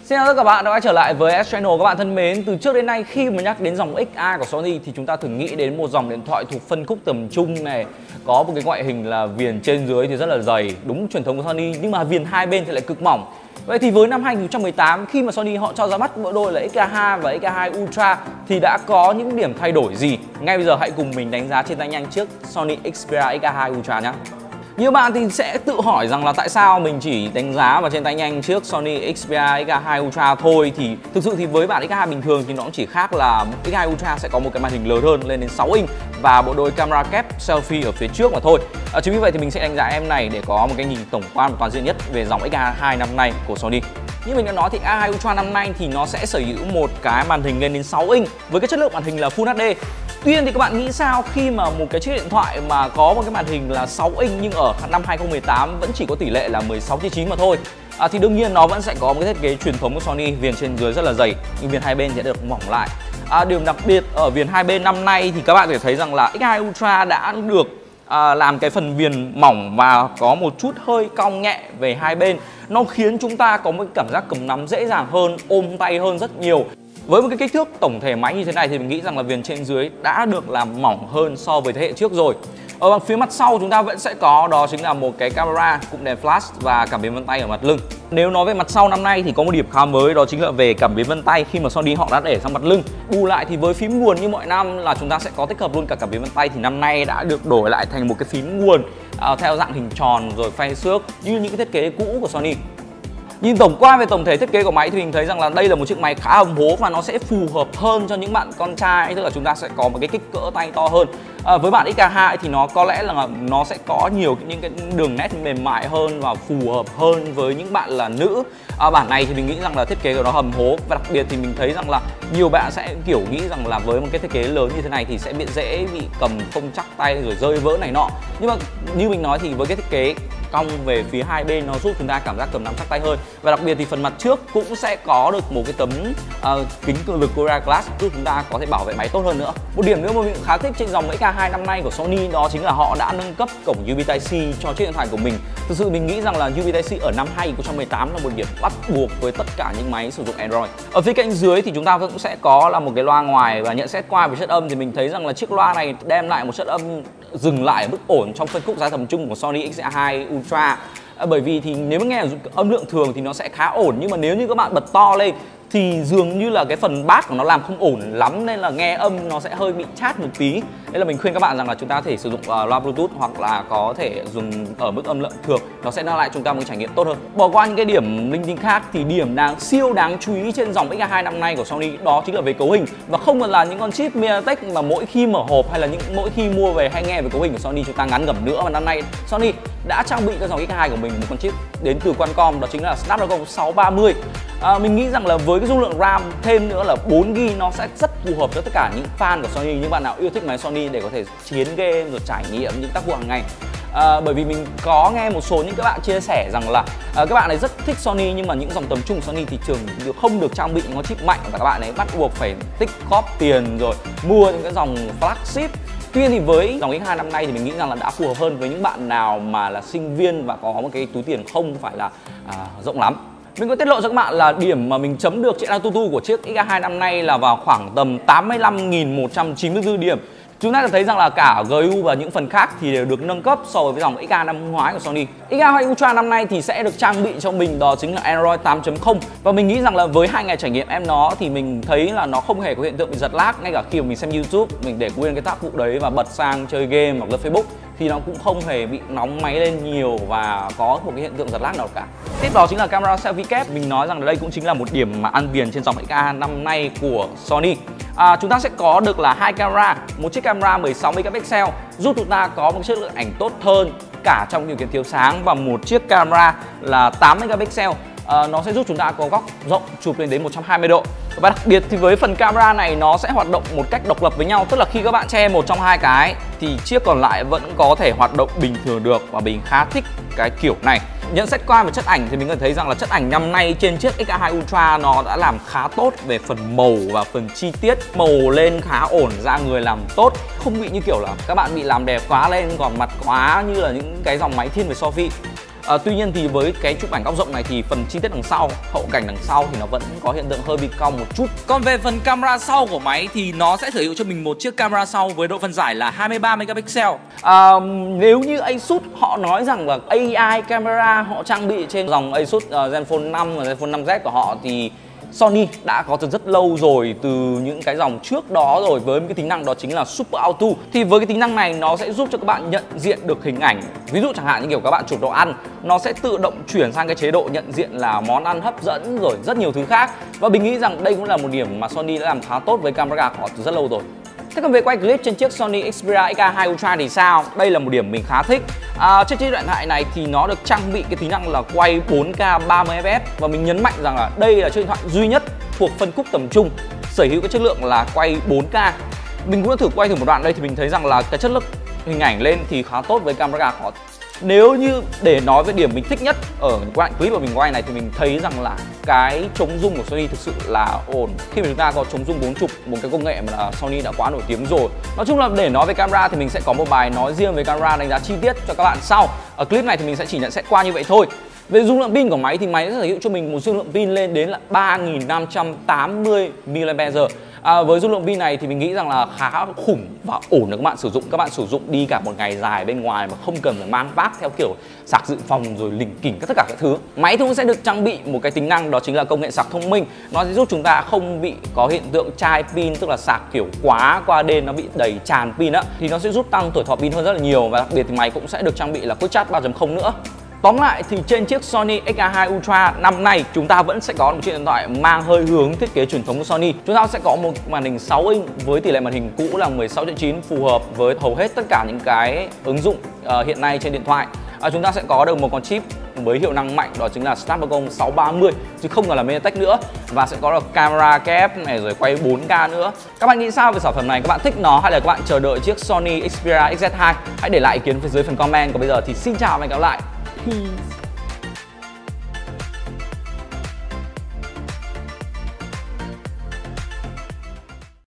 Xin chào tất cả các bạn đã quay trở lại với S Channel. Các bạn thân mến, từ trước đến nay khi mà nhắc đến dòng XA của Sony thì chúng ta thường nghĩ đến một dòng điện thoại thuộc phân khúc tầm trung này, có một cái ngoại hình là viền trên dưới thì rất là dày, đúng truyền thống của Sony, nhưng mà viền hai bên thì lại cực mỏng. Vậy thì với năm 2018 khi mà Sony họ cho ra mắt bộ đôi là XA2 và XA2 Ultra thì đã có những điểm thay đổi gì? Ngay bây giờ hãy cùng mình đánh giá trên tay nhanh trước Sony Xperia XA2 Ultra nhé. Nhiều bạn thì sẽ tự hỏi rằng là tại sao mình chỉ đánh giá vào trên tay nhanh trước Sony Xperia XA2 Ultra thôi. Thì thực sự thì với bản XA2 bình thường thì nó cũng chỉ khác là XA2 Ultra sẽ có một cái màn hình lớn hơn lên đến 6 inch và bộ đôi camera kép selfie ở phía trước mà thôi. Chính vì vậy thì mình sẽ đánh giá em này để có một cái nhìn tổng quan và toàn diện nhất về dòng XA2 năm nay của Sony. Như mình đã nói thì XA2 Ultra năm nay thì nó sẽ sở hữu một cái màn hình lên đến 6 inch với cái chất lượng màn hình là Full HD. Tuy nhiên thì các bạn nghĩ sao khi mà một cái chiếc điện thoại mà có một cái màn hình là 6 inch nhưng ở năm 2018 vẫn chỉ có tỷ lệ là 16:9 mà thôi. Thì đương nhiên nó vẫn sẽ có một cái thiết kế truyền thống của Sony, viền trên dưới rất là dày nhưng viền hai bên sẽ được mỏng lại. Điều đặc biệt ở viền hai bên năm nay thì các bạn có thể thấy rằng là XA2 Ultra đã được làm cái phần viền mỏng và có một chút hơi cong nhẹ về hai bên. Nó khiến chúng ta có một cảm giác cầm nắm dễ dàng hơn, ôm tay hơn rất nhiều. Với một cái kích thước tổng thể máy như thế này thì mình nghĩ rằng là viền trên dưới đã được làm mỏng hơn so với thế hệ trước rồi. Ở phía mặt sau chúng ta vẫn sẽ có, đó chính là một cái camera, cụm đèn flash và cảm biến vân tay ở mặt lưng. Nếu nói về mặt sau năm nay thì có một điểm khá mới, đó chính là về cảm biến vân tay khi mà Sony họ đã để sang mặt lưng. Bù lại thì với phím nguồn như mọi năm là chúng ta sẽ có tích hợp luôn cả cảm biến vân tay, thì năm nay đã được đổi lại thành một cái phím nguồn theo dạng hình tròn rồi phay xước như những cái thiết kế cũ của Sony. Nhìn tổng quan về tổng thể thiết kế của máy thì mình thấy rằng là đây là một chiếc máy khá hầm hố và nó sẽ phù hợp hơn cho những bạn con trai, tức là chúng ta sẽ có một cái kích cỡ tay to hơn. Với bản XA2 thì nó có lẽ là nó sẽ có nhiều những cái đường nét mềm mại hơn và phù hợp hơn với những bạn là nữ. Bản này thì mình nghĩ rằng là thiết kế của nó hầm hố và đặc biệt thì mình thấy rằng là nhiều bạn sẽ kiểu nghĩ rằng là với một cái thiết kế lớn như thế này thì sẽ dễ bị cầm không chắc tay rồi rơi vỡ này nọ. Nhưng mà như mình nói thì với cái thiết kế cong về phía hai bên nó giúp chúng ta cảm giác cầm nắm chắc tay hơn. Và đặc biệt thì phần mặt trước cũng sẽ có được một cái tấm kính cường lực Gorilla Glass giúp chúng ta có thể bảo vệ máy tốt hơn nữa. Một điểm nữa mà mình khá thích trên dòng XA2 năm nay của Sony đó chính là họ đã nâng cấp cổng USB Type-C cho chiếc điện thoại của mình. Thực sự mình nghĩ rằng là USB Type-C ở năm 2018 là một điểm bắt buộc với tất cả những máy sử dụng Android. Ở phía cạnh dưới thì chúng ta cũng sẽ có là một cái loa ngoài và nhận xét qua về chất âm thì mình thấy rằng là chiếc loa này đem lại một chất âm dừng lại ở mức ổn trong phân khúc giá tầm trung của Sony XA2 Ultra. Bởi vì thì nếu mà nghe âm lượng thường thì nó sẽ khá ổn, nhưng mà nếu như các bạn bật to lên thì dường như là cái phần bass của nó làm không ổn lắm nên là nghe âm nó sẽ hơi bị chát một tí. Đây là mình khuyên các bạn rằng là chúng ta có thể sử dụng loa Bluetooth hoặc là có thể dùng ở mức âm lượng thường, nó sẽ mang lại chúng ta một trải nghiệm tốt hơn. Bỏ qua những cái điểm linh tinh khác thì điểm siêu đáng chú ý trên dòng XA2 năm nay của Sony đó chính là về cấu hình, và không còn là những con chip MediaTek mà mỗi khi mở hộp hay là mỗi khi mua về hay nghe về cấu hình của Sony chúng ta ngán ngẩm nữa, mà năm nay Sony đã trang bị cho dòng XA2 của mình một con chip đến từ Qualcomm, đó chính là Snapdragon 630. Mình nghĩ rằng là với cái dung lượng RAM thêm nữa là 4GB nó sẽ rất phù hợp cho tất cả những fan của Sony, những bạn nào yêu thích máy Sony để có thể chiến game rồi trải nghiệm những tác vụ hàng ngày. Bởi vì mình có nghe một số những các bạn chia sẻ rằng là các bạn ấy rất thích Sony nhưng mà những dòng tầm trung của Sony thì thường không được trang bị những con chip mạnh và các bạn ấy bắt buộc phải tích góp tiền rồi mua những cái dòng flagship. Tuy nhiên thì với dòng X2 năm nay thì mình nghĩ rằng là đã phù hợp hơn với những bạn nào mà là sinh viên và có một cái túi tiền không phải là rộng lắm. Mình có tiết lộ cho các bạn là điểm mà mình chấm được trên AnTuTu của chiếc XA2 năm nay là vào khoảng tầm 85.194 điểm. Chúng ta có thấy rằng là cả GPU và những phần khác thì đều được nâng cấp so với dòng XA năm ngoái của Sony. XA2 Ultra năm nay thì sẽ được trang bị cho mình đó chính là Android 8.0. Và mình nghĩ rằng là với 2 ngày trải nghiệm em nó thì mình thấy là nó không hề có hiện tượng bị giật lag. Ngay cả khi mà mình xem YouTube, mình để nguyên cái tab vụ đấy và bật sang chơi game hoặc là Facebook thì nó cũng không hề bị nóng máy lên nhiều và có một cái hiện tượng giật lag nào cả. Tiếp đó chính là camera selfie kép. Mình nói rằng là đây cũng chính là một điểm mà ăn viền trên dòng XA năm nay của Sony. Chúng ta sẽ có được là 2 camera, một chiếc camera 16 megapixel giúp chúng ta có một chất lượng ảnh tốt hơn cả trong điều kiện thiếu sáng, và một chiếc camera là 8 megapixel nó sẽ giúp chúng ta có góc rộng chụp lên đến 120 độ. Và đặc biệt thì với phần camera này nó sẽ hoạt động một cách độc lập với nhau, tức là khi các bạn che một trong hai cái thì chiếc còn lại vẫn có thể hoạt động bình thường được, và mình khá thích cái kiểu này. Nhận xét qua về chất ảnh thì mình có thấy rằng là chất ảnh năm nay trên chiếc XA2 Ultra nó đã làm khá tốt về phần màu và phần chi tiết. Màu lên khá ổn, da người làm tốt, không bị như kiểu là các bạn bị làm đẹp quá lên còn mặt quá như là những cái dòng máy thiên về selfie. Tuy nhiên thì với cái chụp ảnh góc rộng này thì phần chi tiết đằng sau, hậu cảnh đằng sau thì nó vẫn có hiện tượng hơi bị cong một chút. Còn về phần camera sau của máy thì nó sẽ sở hữu cho mình một chiếc camera sau với độ phân giải là 23 megapixel. Nếu như Asus họ nói rằng là AI camera họ trang bị trên dòng Asus Zenfone 5 và Zenfone 5Z của họ thì Sony đã có từ rất lâu rồi, từ những cái dòng trước đó rồi, với một cái tính năng đó chính là Super Auto. Thì với cái tính năng này nó sẽ giúp cho các bạn nhận diện được hình ảnh. Ví dụ chẳng hạn như kiểu các bạn chụp đồ ăn, nó sẽ tự động chuyển sang cái chế độ nhận diện là món ăn hấp dẫn rồi rất nhiều thứ khác. Và mình nghĩ rằng đây cũng là một điểm mà Sony đã làm khá tốt với camera của họ từ rất lâu rồi. Thế còn về quay clip trên chiếc Sony Xperia XK2 Ultra thì sao? Đây là một điểm mình khá thích. Trên chiếc điện thoại này thì nó được trang bị cái tính năng là quay 4K 30fps. Và mình nhấn mạnh rằng là đây là chiếc điện thoại duy nhất thuộc phân khúc tầm trung sở hữu cái chất lượng là quay 4K. Mình cũng đã thử quay thử một đoạn đây thì mình thấy rằng là cái chất lượng hình ảnh lên thì khá tốt với camera của họ. Nếu như để nói về điểm mình thích nhất ở những đoạn clip mà mình quay này thì mình thấy rằng là cái chống zoom của Sony thực sự là ổn. Khi mà chúng ta có chống zoom 40, một cái công nghệ mà là Sony đã quá nổi tiếng rồi. Nói chung là để nói về camera thì mình sẽ có một bài nói riêng về camera, đánh giá chi tiết cho các bạn sau. Ở clip này thì mình sẽ chỉ nhận xét qua như vậy thôi. Về dung lượng pin của máy thì máy sẽ sở hữu cho mình một dung lượng pin lên đến là 3580 mAh. Với dung lượng pin này thì mình nghĩ rằng là khá khủng và ổn để các bạn sử dụng. Các bạn sử dụng đi cả một ngày dài bên ngoài mà không cần phải mang vác theo kiểu sạc dự phòng rồi lỉnh kỉnh tất cả các thứ. Máy cũng sẽ được trang bị một cái tính năng đó chính là công nghệ sạc thông minh. Nó sẽ giúp chúng ta không bị có hiện tượng chai pin, tức là sạc kiểu quá qua đêm nó bị đầy tràn pin á, thì nó sẽ giúp tăng tuổi thọ pin hơn rất là nhiều. Và đặc biệt thì máy cũng sẽ được trang bị là Quick Charge 3.0 nữa. Tóm lại thì trên chiếc Sony XK2 Ultra năm nay chúng ta vẫn sẽ có một chiếc điện thoại mang hơi hướng thiết kế truyền thống của Sony. Chúng ta sẽ có một màn hình 6 inch với tỷ lệ màn hình cũ là 16:9, phù hợp với hầu hết tất cả những cái ứng dụng hiện nay trên điện thoại. Chúng ta sẽ có được một con chip với hiệu năng mạnh đó chính là Snapdragon 630 chứ không còn là MediaTek nữa, và sẽ có được camera kép này rồi quay 4K nữa. Các bạn nghĩ sao về sản phẩm này? Các bạn thích nó hay là các bạn chờ đợi chiếc Sony Xperia XZ2? Hãy để lại ý kiến phía dưới phần comment. Còn bây giờ thì xin chào và hẹn gặp lại. Peace.